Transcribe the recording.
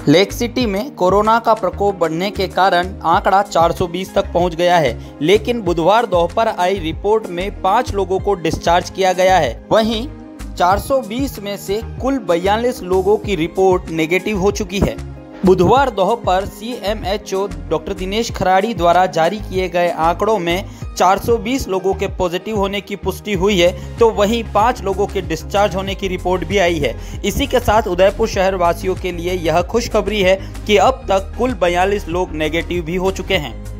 Lake city में corona का प्रकोप बढ़ने के कारण आंकड़ा 420 तक पहुंच गया है, लेकिन बुधवार दोपहर आई रिपोर्ट में 5 लोगों को डिस्चार्ज किया गया है। वहीं 420 में से कुल 42 लोगों की रिपोर्ट नेगेटिव हो चुकी है। बुधवार दोपहर CMHO डॉक्टर दिनेश खराड़ी द्वारा जारी किए गए आंकड़ों में 420 लोगों के पॉजिटिव होने की पुष्टि हुई है, तो वहीं 5 लोगों के डिस्चार्ज होने की रिपोर्ट भी आई है। इसी के साथ उदयपुर शहर वासियों के लिए यह खुशखबरी है कि अब तक कुल 42 लोग नेगेटिव भी हो चुके हैं।